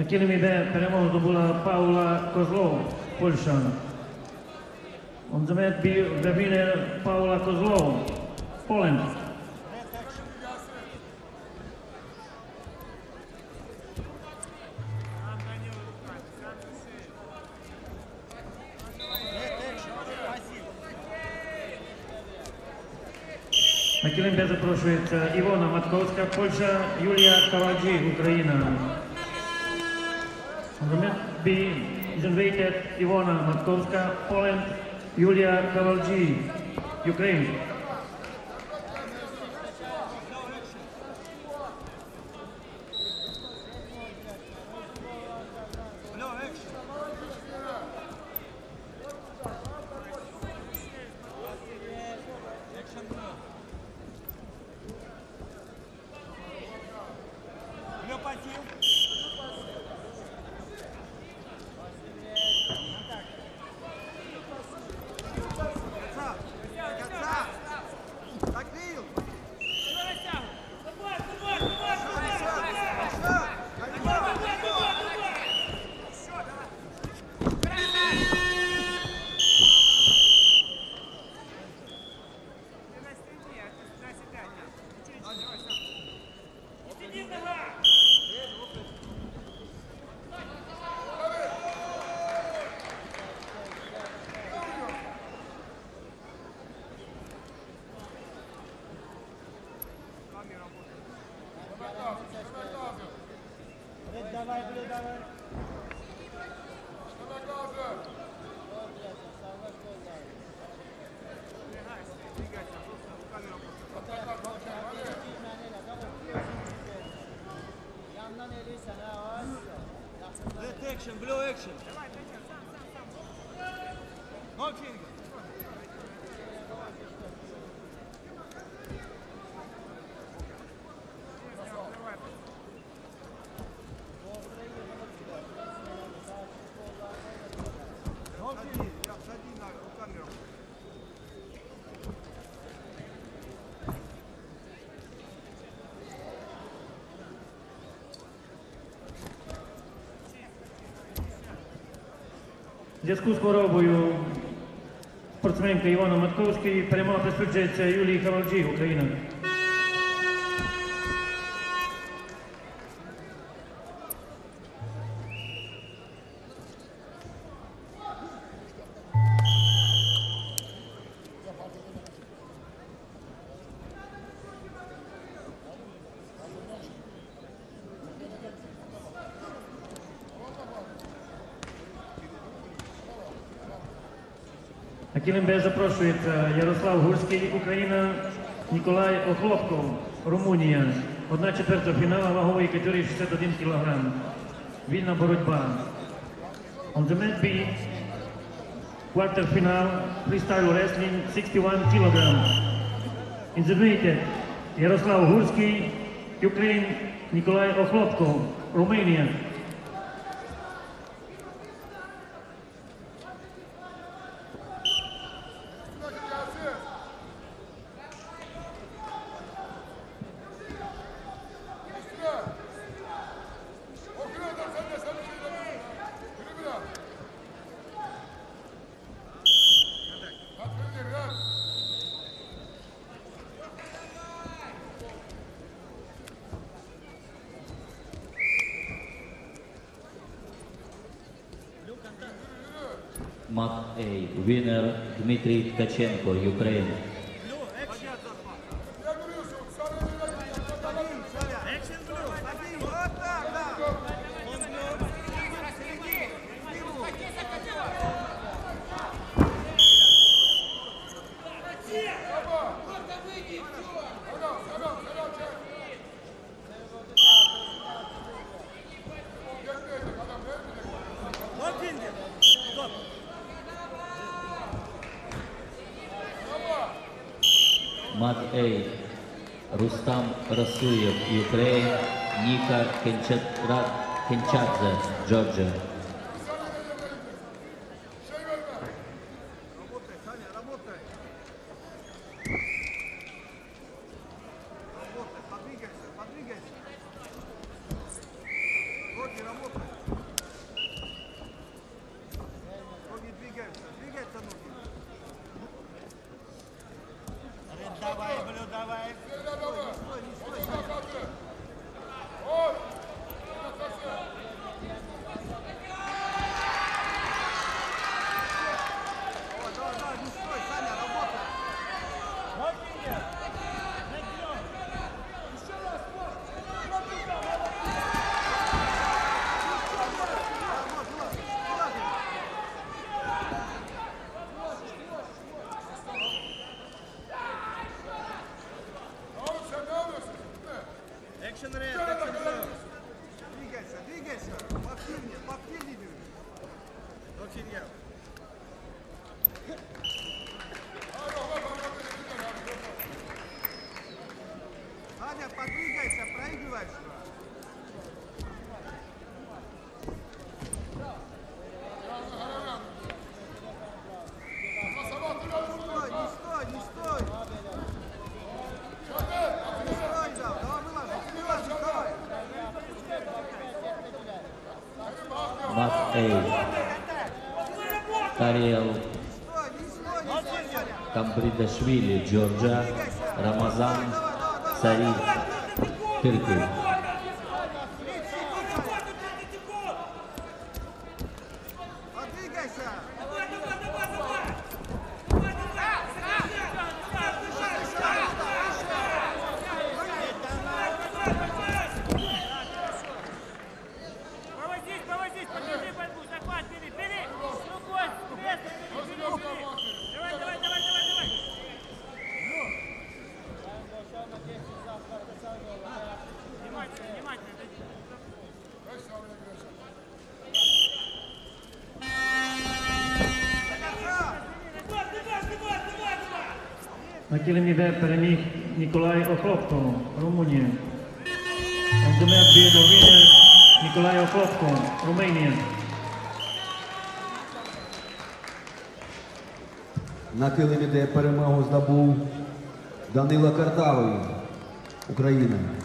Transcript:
килим іде перемогу здобула Паула Козлов, Польща. On the mat the winner Paula Kozlov, Poland. На килимбе запрошується Івона Матковська, Польща, Юлія Кавалджі, Україна. On the mat B is invited Ivona Matkovska, Poland, Julia Kawalji, Ukraine. Blue action. No finger. В зв'язку з хворобою спортсменки Івона Матковської перемога присуджується Юлії Кавалджі, Україна. На килимбе запрошується Ярослав Гурський, Україна, Ніколай Охлопков, Румунія. 1/4 фіналу вагової категорії 61 кг. Вільна боротьба. On the mat B, quarter final, freestyle wrestling, 61 kg. In the weight, Ярослав Гурський, Ukraine, Ніколай Охлопков, Румунія. Mat A, winner Dmitry Tkachenko, Ukraine. Mat A, Rustam Rasuyev, Ukraine, Nika Kenchadze, Georgia. Подвигайся. Руки работают. Мат A. Тариел Камбридашвили, Джорджа. Рамазан Сариф, Тыркы. Подвигайся! Повозись, подержи борьбу, захват, бери, рукой, бери. Давай. Внимательно. На килимі Б переміг Ніколай Охлопко, Румунія. On the mat being the winner, Nikolai Oklopko, Romania. На килимі Д перемогу здобув Данило Картавий, Україна.